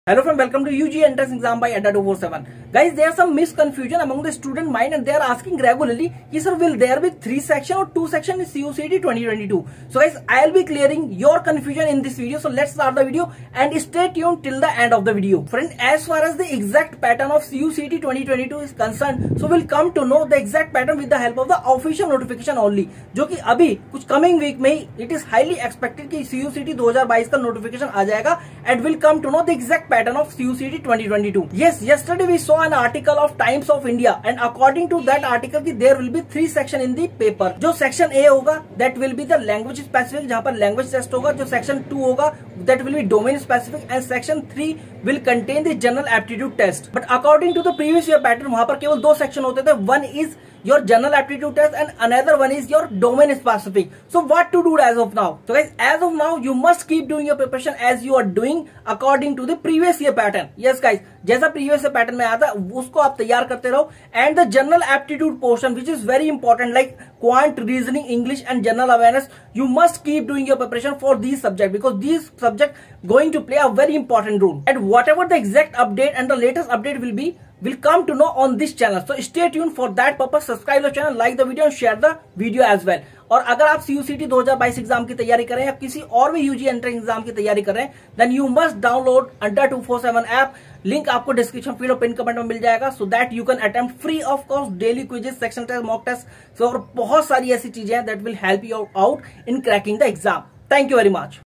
Hello friend, welcome to UG entrance exam by Adda 247. Guys, there are some misconfusion among the student mind and they are asking regularly, sir, will there be 3 section or 2 section in CUCT 2022? So guys, I'll be clearing your confusion in this video. So let's start the video and stay tuned till the end of the video. Friend, as far as the exact pattern of CUCT 2022 is concerned, so we'll come to know the exact pattern with the help of the official notification only. जो कि अभी कुछ coming week में ही it is highly expected कि CUCT 2022 का notification आ जाएगा and we'll come to know the exact pattern of CUCT 2022. Yes, yesterday we saw an article of Times of India and according to that article there will be 3 section in the paper. जो section A होगा that will be the language specific जहाँ पर language test होगा. जो section 2 होगा that will be domain specific and section 3 will contain the general aptitude test. But according to the previous year pattern वहाँ पर केवल 2 section होते थे. One is your general aptitude test and another one is your domain specific. So what to do as of now? So guys, as of now you must keep doing your preparation as you are doing according to the previous year pattern. Yes guys, जैसा previous year pattern में आया था उसको आप तैयार करते रहो. And the general aptitude portion which is very important like quant, reasoning, English and general awareness, you must keep doing your preparation for these subjects because these subjects going to play a very important role. And whatever the exact update and the latest update will come to know on this channel. So stay tuned for that purpose. Subscribe the channel, like the video and share the video as well. और अगर आप CUCT 2022 exam की तैयारी कर रहे हैं या किसी और भी UG एंट्रेंस एग्जाम की तैयारी कर रहे हैं then you must download Adda 247 app. Link आपको डिस्क्रिप्शन फील्ड और पिन कमेंट में मिल जाएगा so that you can attempt free of cost daily quizzes, section test, mock test और बहुत सारी ऐसी चीजें हैं that will help you out in cracking the exam. Thank you very much.